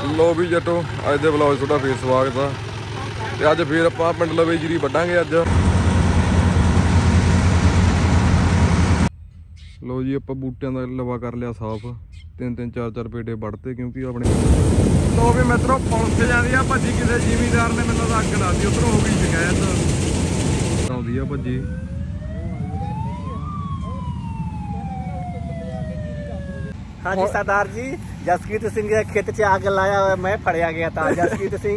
लो भी जटो अज के ब्लॉग थोड़ा फिर स्वागत है। तो अज फिर आप पिंड लवे जीरी वड्डांगे। अज लो जी आप बूटियां का लवा कर लिया साफ। 3-3 4-4 पेटे वढ़ते क्योंकि अपने तो भी मित्रों पुलिस जाती है भजी किसी जिमीदार ने मैंने अग ला दी। उधरों हो गई शिकायत आती है भजी। हाँ जी सरदार जी, जसकीरत सिंह के खेत से आग लाया और मैं फड़िया गया था। जसकीरत सिंह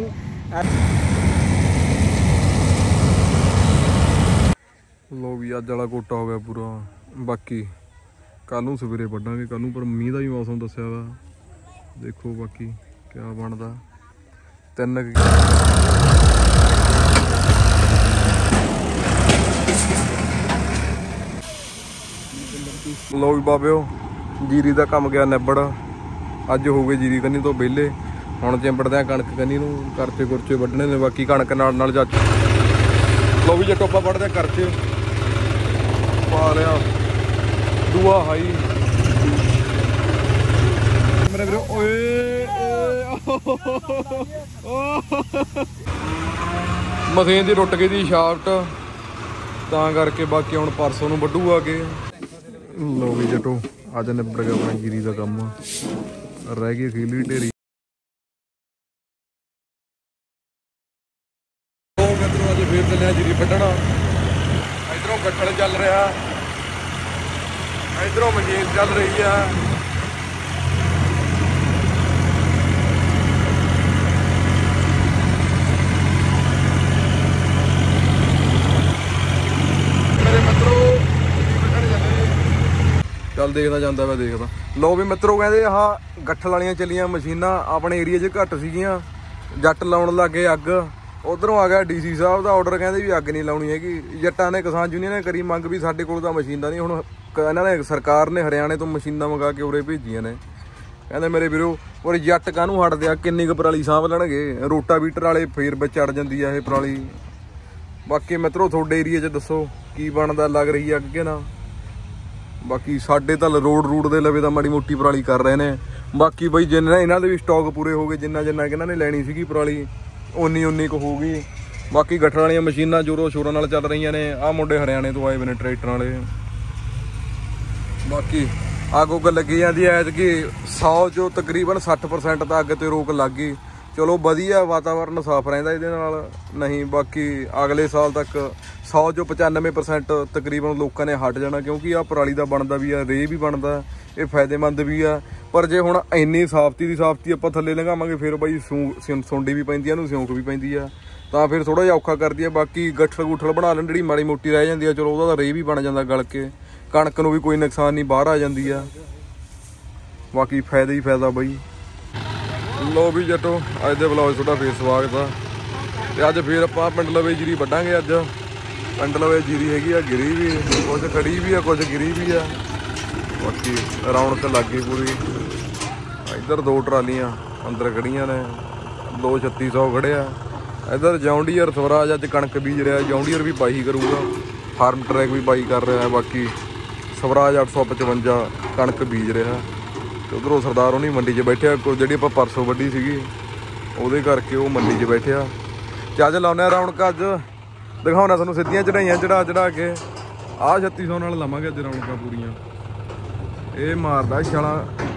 लो भी अज वाला कोटा हो गया पूरा। बाकी कल नूं सवेरे वड्डांगे। कल नूं पर मींह का भी मौसम दस्या वा। देखो बाकी क्या बनता। 3 लो भी बाबिओ जीरी का काम गया निबड़। अज हो गए जीरी कन्नी तो वेले। हुण चिंबड़दे कणक कन्नी नूं करचे कुरचे वड्ढने ने। बाकी कणक नाल जच लो भी जट्टो आपां वड्ढदे करचे पा लिया दूआ हाई मेरे वीरो। मशीन दी टुट गई थी शाफ्ट तां करके। बाकी हुण परसों नूं वड्ढू आ के। लो भी जट्टो अज निबड़ गया अपना जीरी का काम। रह गई खीली ढेरी। अज फिर चलिया जीरी वड्ढना। इधरों गट्ठल चल रहा, इधरों मशीन चल रही है। चल देखदा जांदा मैं देखदा। लो भी मित्रों कहते आह गट्ठल वालियां चलियां मशीनां अपने एरिया च घट सीगियां। जट लाउण लग गए अग। उधरों आ गया DC साहब का ऑर्डर, कहते भी अग नहीं लाउणी हैगी। जट्टां ने किसान यूनियन ने करी मंग भी साडे कोल तां मशीनां नहीं। हुण इन्हां ने सरकार ने हरियाणे तो मशीनां मंगा के उरे भेजियां ने। कहते मेरे वीरो और जट काहनूं हटदे आ। किन्नी क पराली साਂਭ लैणगे। रोटावीटर वाले फेर विच चढ़ जांदी आ इह पराली। बाकी मित्रों तुहाडे एरिया च दसो की बनदा, लग रही अग कि ना। बाकी साडे तां रोड दे लवे तां माड़ी मोटी पराली कर रहे ने। बाकी बई जिन्ना इन्हां दे भी स्टॉक पूरे हो गए। जिन्ना जिन्ना इन्हां ने लैनी सीगी पराली उन्नी को हो गई। बाकी गट्ठल वालियां मशीनां जोरों शोरों नाल चल रही ने। आ मुंडे हरियाणे तो आए हुए ने ट्रैक्टर वाले। बाकी अग उग लगी जाती है। ऐतकी 100 चों तकरीबन 60% तो अग ते रोक लग गई। चलो वधिया वातावरण साफ रहिंदा इहदे नाल। नहीं बाकी अगले साल तक 100 चों 95% तकरीबन लोगों ने हट जाना। क्योंकि आ पराली का बनता भी है, रे भी बनता, ये फायदेमंद भी है। पर जे हुण इन्नी साफ्ती की साफ्ती आपां थल्ले लंघावांगे फिर बई सुंडी भी पैंदी है, सिਉਂਕ भी पैंदी है, तां फिर थोड़ा जिहा औखा करदी है। बाकी गट्ठल गुट्ठल बना लैण जिहड़ी माड़ी मोटी रह जांदी है, चलो ਉਹਦਾ रे भी बन जाता गल के। कणक नूं भी कोई नुकसान नहीं, बाहर आ जाती है। बाकी फायदा ही फायदा बई। लो भी जट्टो अज के ब्लॉग थोड़ा फिर स्वागत है। तो अज फिर आप पिंड लवे जीरी वड्डांगे। अज पिंड लवे जीरी हैगी आ गिरी भी, कुछ खड़ी भी है, कुछ गिरी भी है। बाकी रौनक लग गई पूरी। इधर 2 ट्रालियां अंदर खड़ियां ने, 2 3600 खड़े आ। इधर जॉन्डियर स्वराज अज कणक बीज रहा। जॉन्डियर भी बाई करूँगा, फार्म ट्रैक भी बाई कर रहा है। बाकी स्वराज 855 कणक बीज रहा। उधरों सरदार उन्हीं मंडी च बैठे जी आप परसों वड्डी सी वो करके वो मंडी च बैठे। अज लाने रौनक। अज दिखाना तुहानूं सीधियां चढ़ाइयां चढ़ा के। आ 3600 नाल लावांगे अज रौनक पूरियां। ये मारदा छाला।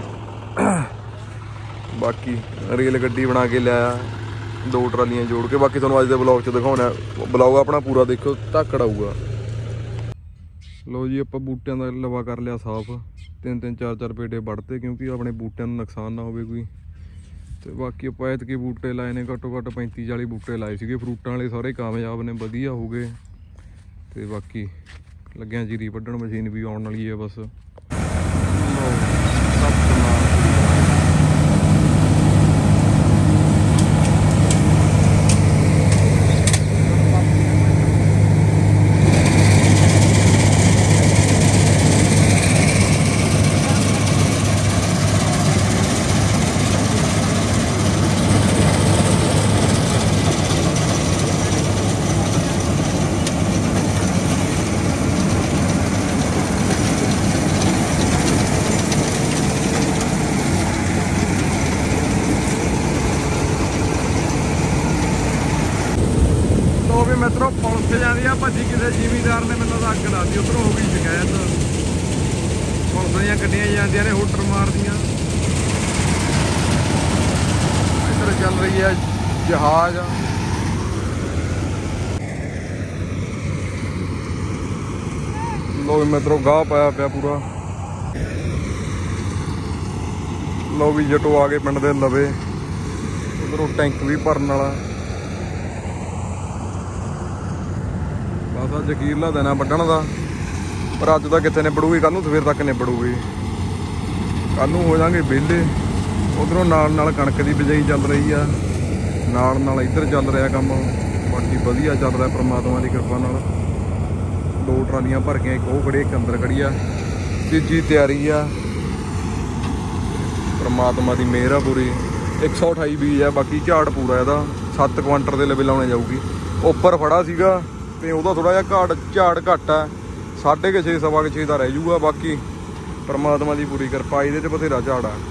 बाकी रेल गड्डी बना के लिया 2 ट्रालियां जोड़ के। बाकी तुहानूं अज दे ब्लॉग च दिखाउणा। ब्लॉग अपना पूरा देखो, धक्कड़ आऊगा। लो जी आप बूटियां का लवा कर लिया साफ। 3-3 4-4 पेटे वढ़ते क्योंकि अपने बूटियां नूं नुकसान ना होवे कोई। तो बाकी आप ऐतके बूटे लाए ने घट्टो घट्ट 35-40 बूटे लाए सीगे। फ्रूटां वाले सारे कामयाब ने, वधिया हो गए। तो बाकी लग्गियां जीरी वड्ढण, मशीन भी आउण वाली है बस। ਮਿੱਤਰੋ ਪੁਲਿਸ ਜਾਂਦੀ ਆ ਭੱਜੀ, ਕਿਸੇ ਜ਼ਿਮੀਂਦਾਰ ਨੇ ਮੈਨੂੰ ਅੱਗ ਲਾਤੀ, ਉੱਧਰੋਂ ਹੋ ਗਈ ਸ਼ਿਕਾਇਤ। ਪੁਲਿਸ ਦੀਆਂ ਗੱਡੀਆਂ ਜਾਂਦੀਆਂ ਨੇ ਹੋਟਰ ਮਾਰਦੀਆਂ। ਇੱਧਰ ਚੱਲ ਰਹੀ ਹੈ ਜਹਾਜ਼। ਲੋ ਮਿੱਤਰੋ ਗਾਹ ਪਾਇਆ ਪਿਆ ਪੂਰਾ। ਲੋ ਵੀ ਜੱਟੋ ਆ ਗਏ ਪਿੰਡ ਦੇ ਲਵੇ। ਉਧਰੋਂ ਟੈਂਕ ਵੀ ਭਰਨ ਵਾਲਾ। ਬਸ ਅੱਜ ਅਖੀਰਲਾ ਦਿਨ ਆ ਵੱਢਣ ਦਾ, ਪਰ ਅੱਜ ਤਾਂ ਕਿੱਥੇ ਨਿਬੜੂਗੀ, ਕੱਲ ਨੂੰ ਸਵੇਰ ਤੱਕ ਨਿਬੜੂਗੀ। ਕੱਲ ਨੂੰ ਹੋ ਜਾਣਗੇ ਵਿਹਲੇ। ਉਧਰੋਂ ਨਾਲ ਨਾਲ ਕਣਕ ਦੀ ਬਿਜਾਈ ਚੱਲ ਰਹੀ ਆ, ਨਾਲ ਨਾਲ ਇੱਧਰ ਚੱਲ ਰਿਹਾ ਕੰਮ। ਬਾਕੀ ਵਧੀਆ ਚੱਲ ਰਿਹਾ ਪਰਮਾਤਮਾ ਦੀ ਕਿਰਪਾ ਨਾਲ। 2 ਟਰਾਲੀਆਂ ਭਰ ਕੇ, ਇੱਕ ਉਹ ਖੜੀ, ਇੱਕ ਅੰਦਰ ਖੜੀ ਆ। ਤੀਜੀ ਤਿਆਰੀ ਆ, ਪਰਮਾਤਮਾ ਦੀ ਮਿਹਰ ਆ ਪੂਰੀ। 128 ਬੀਜ ਆ, ਬਾਕੀ ਝਾੜ ਪੂਰਾ ਇਹਦਾ 7 ਕੁਆਂਟਲ ਦੇ ਲਵੇ ਲਾਉਣੇ ਜਾਊਗੀ। ਉੱਪਰ ਫੜਾ ਸੀਗਾ ਤੇ ਉਹਦਾ ਥੋੜਾ ਜਿਹਾ ਝਾੜ ਘੱਟ ਆ, 6.5 ਸਵਾ 6 ਦਾ ਰਹਿ ਜੂਗਾ। ਬਾਕੀ ਪਰਮਾਤਮਾ ਦੀ ਪੂਰੀ ਕਿਰਪਾ, ਇਹਦੇ 'ਚ ਬਥੇਰਾ ਝਾੜ ਆ।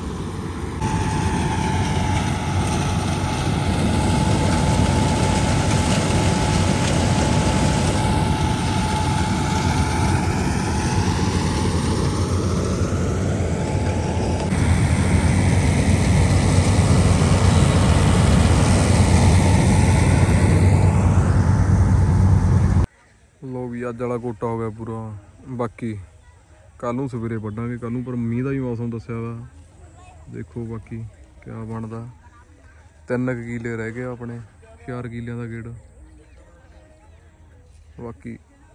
ਲੋ ਵੀ ਅੱਜ ਵਾਲਾ ਕੋਟਾ ਹੋ ਗਿਆ ਪੂਰਾ। ਬਾਕੀ ਕੱਲ ਨੂੰ ਸਵੇਰੇ ਵੱਢਾਂਗੇ, ਕੱਲ ਨੂੰ ਪਰ ਮੀਂਹ ਦਾ ਵੀ ਮੌਸਮ ਦੱਸਿਆ ਵਾ। ਦੇਖੋ ਬਾਕੀ ਕਿਆ ਬਣਦਾ। 3 ਕਿੱਲੇ ਰਹਿ ਗਏ ਆਪਣੇ, 4 ਕਿੱਲਿਆਂ ਦਾ ਗੇੜ। ਬਾਕੀ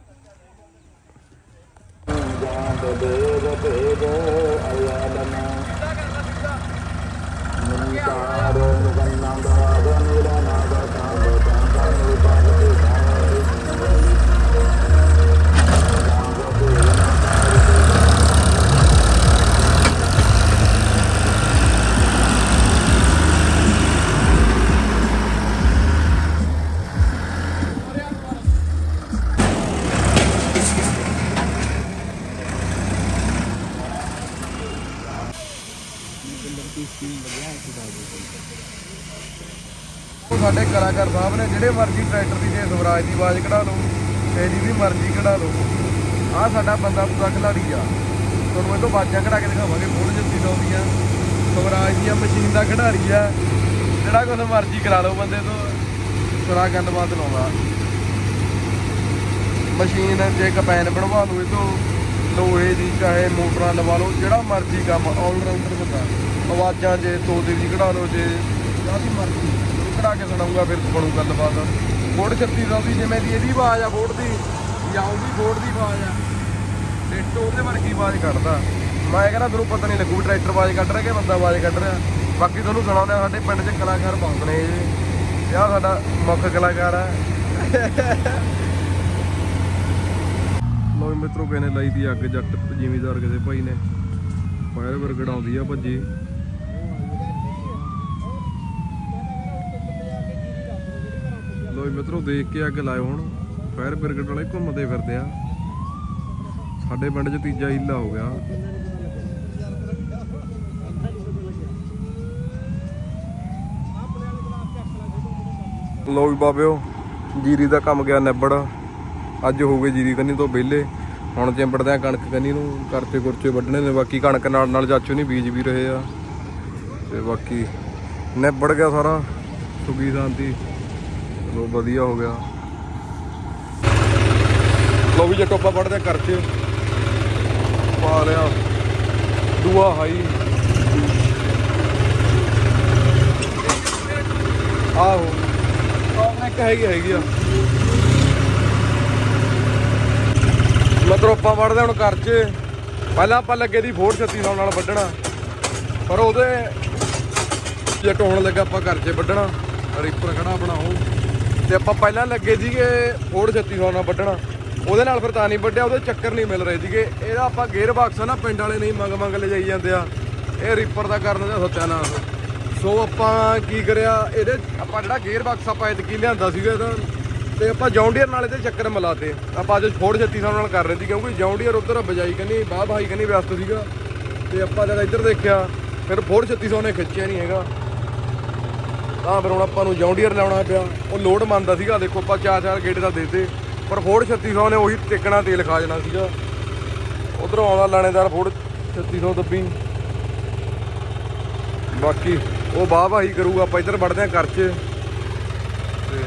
ਸਾਡੇ ਕਲਾਕਾਰ ਸਾਹਿਬ ਨੇ ਜਿਹੜੇ ਮਰਜ਼ੀ ਟਰੈਕਟਰ ਦੀ, ਜੇ ਸਵਰਾਜ ਦੀ ਆਵਾਜ਼ ਕਢਾ ਲਓ, ਤੇ ਜਿਹਦੀ ਮਰਜ਼ੀ ਕਢਾ ਲਓ। ਆਹ ਸਾਡਾ ਬੰਦਾ ਪੂਰਾ ਖਿਲਾੜੀ ਆ। ਤੁਹਾਨੂੰ ਇਹ ਤੋਂ ਆਵਾਜ਼ਾਂ ਕਢਾ ਕੇ ਦਿਖਾਵਾਂਗੇ। ਫੁੱਲ ਜੱਤੀ ਲਾਉਂਦੀਆਂ ਸਵਰਾਜ ਦੀਆਂ, ਮਸ਼ੀਨ ਦਾ ਖਿਡਾਰੀ ਆ। ਜਿਹੜਾ ਕੁਛ ਮਰਜ਼ੀ ਕਰਾ ਲਓ ਬੰਦੇ ਤੋਂ, ਸਾਰਾ ਗੱਲਬਾਤ ਲਾਉਂਦਾ। ਮਸ਼ੀਨ ਜੇ ਕਪੈਨ ਬਣਵਾ ਲਓ ਇਹ ਤੋਂ, ਲੋਹੇ ਦੀ ਚਾਹੇ ਮੋਟਰਾਂ ਲਵਾ ਲਓ, ਜਿਹੜਾ ਮਰਜ਼ੀ ਕੰਮ ਆਲਰਾਊਂਡਰ ਬੰਦਾ। ਆਵਾਜ਼ਾਂ ਜੇ ਤੋਤੇ ਦੀ ਕਢਾ ਲਓ, ਜੇ ਕਾਹਦੀ ਮਰਜ਼ੀ ਕਢਾ ਕੇ ਸੁਣਾਊਗਾ, ਫਿਰ ਬਣੂ ਗੱਲਬਾਤ। ਫੋੜ 3600 ਦੀ ਜਿਵੇਂ ਦੀ ਇਹਦੀ ਆਵਾਜ਼ ਆ ਫੋੜ ਦੀ, ਜਾਂ ਉਹਦੀ ਫੋੜ ਦੀ ਆਵਾਜ਼ ਆ, ਡਿੱਟੋ ਉਹਦੇ ਵਰਗੀ ਆਵਾਜ਼ ਕੱਢਦਾ। ਮੈਂ ਕਹਿੰਦਾ ਤੁਹਾਨੂੰ ਪਤਾ ਨਹੀਂ ਲੱਗੂ ਟਰੈਕਟਰ ਆਵਾਜ਼ ਕੱਢ ਰਿਹਾ ਕਿ ਬੰਦਾ ਆਵਾਜ਼ ਕੱਢ ਰਿਹਾ। ਬਾਕੀ ਤੁਹਾਨੂੰ ਸੁਣਾਉਂਦੇ ਸਾਡੇ ਪਿੰਡ 'ਚ ਕਲਾਕਾਰ ਬਹੁਤ ਨੇ। ਇਹ ਆਹ ਸਾਡਾ ਮੁੱਖ ਕਲਾਕਾਰ ਆ। ਲੋ ਮਿੱਤਰੋ ਕਿਸੇ ਨੇ ਲਾਈ ਦੀ ਅੱਗ, ਜੱਟ ਜ਼ਿਮੀਂਦਾਰ ਕਿਸੇ ਭਾਈ ਨੇ। ਫਾਇਰ ਬ੍ਰਿਗੇਡ ਆਉਂਦੀ ਆ ਭੱਜੀ। ਲੋ ਮਿੱਤਰੋ ਦੇਖ ਕੇ ਅੱਗ ਲਾਇਓ। ਹੁਣ ਫਾਇਰ ਬ੍ਰਿਗੇਡ ਵਾਲੇ ਘੁੰਮਦੇ ਫਿਰਦੇ ਆ। ਸਾਡੇ ਪਿੰਡ 'ਚ ਤੀਜਾ ਹੀਲਾ ਹੋ ਗਿਆ। ਲੋ ਵੀ ਬਾਬਿਓ, ਜੀਰੀ ਦਾ ਕੰਮ ਗਿਆ ਨਿਬੜ। ਅੱਜ ਹੋ ਗਏ ਜੀਰੀ ਕੰਨੀ ਤੋਂ ਵਿਹਲੇ। ਹੁਣ ਚਿੰਬੜਦੇ ਆ ਕਣਕ ਕੰਨੀ ਨੂੰ, ਕਰਚੇ ਕੁਰਚੇ ਵੱਢਣੇ ਨੇ। ਬਾਕੀ ਕਣਕ ਨਾਲ ਨਾਲ ਚਾਚੂ ਨਹੀਂ ਬੀਜ ਵੀ ਰਹੇ ਆ। ਤੇ ਬਾਕੀ ਨਿਬੜ ਗਿਆ ਸਾਰਾ ਸੁਖੀ ਸ਼ਾਂਤੀ। ਚਲੋ ਵਧੀਆ ਹੋ ਗਿਆ। ਲੋ ਵੀ ਜੇ ਟੋਪਾ ਵੱਢਦੇ ਕਰਚੇ ਪਾ ਲਿਆ। ਦੂਆ ਹਾਈ ਆਹੋ ਇੱਕ ਹੈਗੀ ਆ। ਮਤਲਬ ਆਪਾਂ ਵੱਢਦੇ ਹੁਣ ਕਰਚੇ। ਪਹਿਲਾਂ ਆਪਾਂ ਲੱਗੇ ਦੀ ਫੋੜ 3600 ਨਾਲ ਵੱਢਣਾ, ਪਰ ਉਹਦੇ ਜੇ ਢੋਣ ਲੱਗਾ ਆਪਾਂ ਕਰਚੇ ਵੱਢਣਾ। ਰੀਪਰ ਖੜਾ ਬਣਾਓ ਤੇ ਆਪਾਂ ਪਹਿਲਾਂ ਲੱਗੇ ਸੀਗੇ ਫੋੜ 3600 ਨਾਲ ਵੱਢਣਾ। ਉਹਦੇ ਨਾਲ ਫਿਰ ਤਾਂ ਨਹੀਂ ਵੱਢਿਆ, ਉਹਦੇ ਚੱਕਰ ਨਹੀਂ ਮਿਲ ਰਹੇ ਸੀਗੇ। ਇਹਦਾ ਆਪਾਂ ਗੇਅਰ ਬਾਕਸ ਆ ਨਾ, ਪਿੰਡ ਵਾਲੇ ਨਹੀਂ ਮੰਗ ਲੈ ਜਾਈ ਜਾਂਦੇ ਆ। ਇਹ ਰੀਪਰ ਦਾ ਕਰਨ ਦਾ ਸੱਤਿਆਨਾਸ਼। ਸੋ ਆਪਾਂ ਕੀ ਕਰਿਆ, ਇਹਦੇ ਆਪਾਂ ਜਿਹੜਾ ਗੇਅਰ ਬਾਕਸ ਆਪਾਂ ਐਤਕੀ ਲਿਆਂਦਾ ਸੀਗਾ ਇਹਦਾ, ਤੇ ਆਪਾਂ ਜੌਂਡੀਅਰ ਨਾਲ ਇਹਦੇ ਚੱਕਰ ਮਿਲਾਤੇ। ਆਪਾਂ ਅੱਜ ਫੋੜ 3600 ਨਾਲ ਕਰ ਰਹੇ ਸੀ, ਕਿਉਂਕਿ ਜੌਂਡੀਅਰ ਉੱਧਰ ਬਜਾਈ ਕੰਨੀ ਬਾਹ ਬਾਈ ਕੰਨੀ ਵਿਅਸਤ ਸੀਗਾ। ਤੇ ਆਪਾਂ ਜਦ ਇੱਧਰ ਦੇਖਿਆ, ਫਿਰ ਫੋੜ 3600 ਨੇ ਖਿੱਚਿਆ ਨਹੀਂ ਹੈਗਾ। ਤਾਂ ਫਿਰ ਹੁਣ ਆਪਾਂ ਨੂੰ ਜੌਂਡੀਅਰ ਲਾਉਣਾ ਪਿਆ। ਉਹ ਲੋਡ ਮੰਨਦਾ ਸੀਗਾ, ਦੇਖੋ ਆਪਾਂ 4 ਗੇੜੇ ਦਾ ਦੇਤੇ, ਪਰ ਫੋਰਡ 3600 ਨੇ ਉਹੀ ਟਿਕਣਾ ਤੇਲ ਖਾ ਜਾਣਾ ਸੀਗਾ। ਉਧਰੋਂ ਆਉਂਦਾ ਲਾਣੇਦਾਰ ਫੋਰਡ 3600 ਦੱਬੀ। ਬਾਕੀ ਉਹ ਵਾਹ ਵਾਹੀ ਕਰੂਗਾ, ਆਪਾਂ ਇੱਧਰ ਵੜਦੇ ਹਾਂ ਘਰ 'ਚ। ਤੇ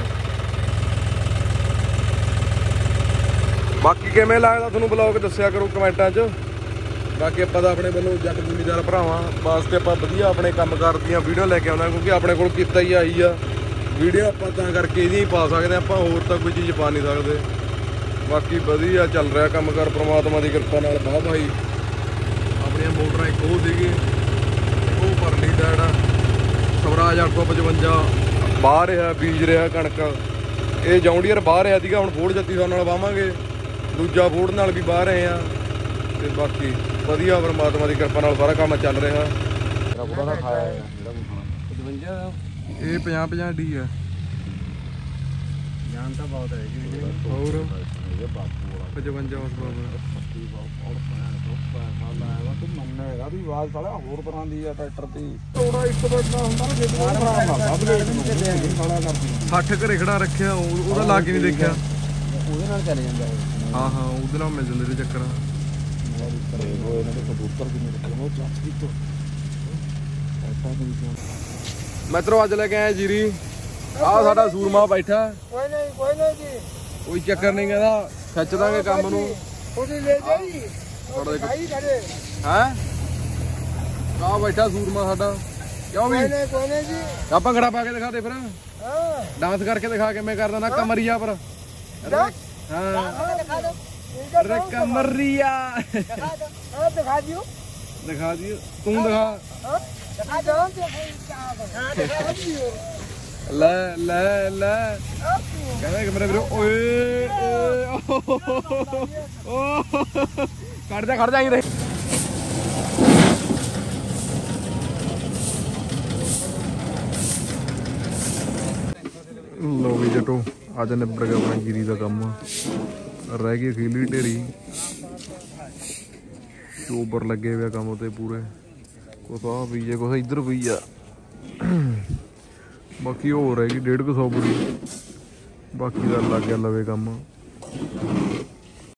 ਬਾਕੀ ਕਿਵੇਂ ਲੱਗਦਾ ਤੁਹਾਨੂੰ ਬਲੌਗ ਦੱਸਿਆ ਕਰੋ ਕਮੈਂਟਾਂ 'ਚ। ਬਾਕੀ ਆਪਾਂ ਤਾਂ ਆਪਣੇ ਵੱਲੋਂ ਜੱਟ ਜ਼ਿਮੀਦਾਰ ਭਰਾਵਾਂ ਵਾਸਤੇ ਆਪਾਂ ਵਧੀਆ ਆਪਣੇ ਕੰਮ ਦੀਆਂ ਵੀਡੀਓ ਲੈ ਕੇ ਆਉਂਦਾ, ਕਿਉਂਕਿ ਆਪਣੇ ਕੋਲ ਕੀਤਾ ਹੀ ਆਈ ਆ ਵੀਡੀਓ, ਆਪਾਂ ਤਾਂ ਕਰਕੇ ਇਹਦੀਆਂ ਹੀ ਪਾ ਸਕਦੇ ਆਪਾਂ, ਹੋਰ ਤਾਂ ਕੋਈ ਚੀਜ਼ ਪਾ ਨਹੀਂ ਸਕਦੇ। ਬਾਕੀ ਵਧੀਆ ਚੱਲ ਰਿਹਾ ਕੰਮ ਕਾਰ ਪ੍ਰਮਾਤਮਾ ਦੀ ਕਿਰਪਾ ਨਾਲ। ਵਾਹ ਭਾਈ ਆਪਣੀਆਂ ਮੋਟਰਾਂ ਇੱਕ ਉਹ ਸੀਗੀ, ਉਹ ਪਰਲੀ ਦਾ ਜਿਹੜਾ ਸਵਰਾਜ 855 ਬਾਹ ਰਿਹਾ, ਬੀਜ ਰਿਹਾ ਕਣਕ। ਇਹ ਜੌਂਡੀਅਰ ਬਾਹ ਰਿਹਾ ਸੀਗਾ, ਹੁਣ ਫੋਰਡ 3600 ਨਾਲ ਵਾਵਾਂਗੇ, ਦੂਜਾ ਫੋਰਡ ਨਾਲ ਵੀ ਬਾਹ ਰਹੇ ਆ। ਤੇ ਬਾਕੀ ਵਧੀਆ ਪਰਮਾਤਮਾ ਦੀ ਕਿਰਪਾ ਨਾਲ ਸਾਰਾ ਕੰਮ ਚੱਲ ਰਿਹਾ। ਇਹ 50-50 ਡੀ ਆ, ਜਾਨ ਤਾਂ ਬਹੁਤ ਹੈ ਜੀ। ਹੋਰ 55 ਉਸ ਮੰਨੇਗਾ ਵੀ ਆਵਾਜ਼ ਸਾਲਾ ਹੋਰ ਤਰ੍ਹਾਂ ਦੀ ਆ ਟਰੈਕਟਰ ਦੀ। ਥੋੜਾ ਇੱਕ ਬੰਦਾ ਹੁੰਦਾ ਨਾ ਜੇ 60 ਘਰੇ ਖੜਾ ਰੱਖਿਆ, ਉਹਦਾ ਲਾ ਕੇ ਨਹੀਂ ਦੇਖਿਆ, ਉਹਦੇ ਨਾਲ ਚੱਲ ਜਾਂਦਾ। ਹਾਂ ਹਾਂ ਉਹਦੇ ਨਾਲ ਮਿਲ ਜਾਂਦੇ ਤੇ ਚੱਕਰ। ਮਿੱਤਰੋ ਅੱਜ ਲੈ ਕੇ ਆਇਆ ਜੀਰੀ। ਆਹ ਸਾਡਾ ਸੂਰਮਾ ਬੈਠਾ। ਕੋਈ ਨਹੀਂ ਜੀ, ਕੋਈ ਚੱਕਰ ਨਹੀਂ, ਕਹਿੰਦਾ ਖਿੱਚ ਦਾਂਗੇ ਕੰਮ ਨੂੰ। ਉਹਦੀ ਲੈ ਜਾਈ ਹੈ ਆਹ ਬੈਠਾ ਸੂਰਮਾ ਸਾਡਾ। ਕਿਉਂ ਵੀ ਕੋਈ ਨਹੀਂ ਜੀ, ਆਪਾਂ ਖੜਾ ਪਾ ਕੇ ਦਿਖਾ ਦੇ ਫਿਰ, ਡਾਂਸ ਕਰਕੇ ਦਿਖਾ ਕਿਵੇਂ ਕਰਦਾ ਨਾ ਕਮਰੀਆ ਪਰ। ਹਾਂ ਅਰੇ ਕਮਰੀਆ ਦਿਖਾ ਦਿਓ ਤੂੰ ਦਿਖਾ। ਲੈ ਕਹਿੰਦਾ ਕਿ ਮੇਰੇ ਵੀਰੋ ਓਏ ਖੜ ਜਾ ਹੀ ਲੋ ਵੀ ਜਟੋ ਅੱਜ ਨਿਬੜ ਗਿਆ ਆਪਣਾ ਜੀਰੀ ਦਾ ਕੰਮ। ਰਹਿ ਗਈ ਅਖੀਰਲੀ ਢੇਰੀ, ਚੋਬਰ ਲੱਗੇ ਹੋਏ ਕੰਮ ਤੇ ਪੂਰੇ। ਕੁਛ ਆ ਪਈ ਆ, ਕੁਛ ਇੱਧਰ ਪਈ ਆ, ਬਾਕੀ ਹੋਰ ਰਹਿ ਗਈ 150 ਬੁਰੀ। ਬਾਕੀ ਦਾ ਲੱਗ ਗਿਆ ਲਵੇ ਕੰਮ।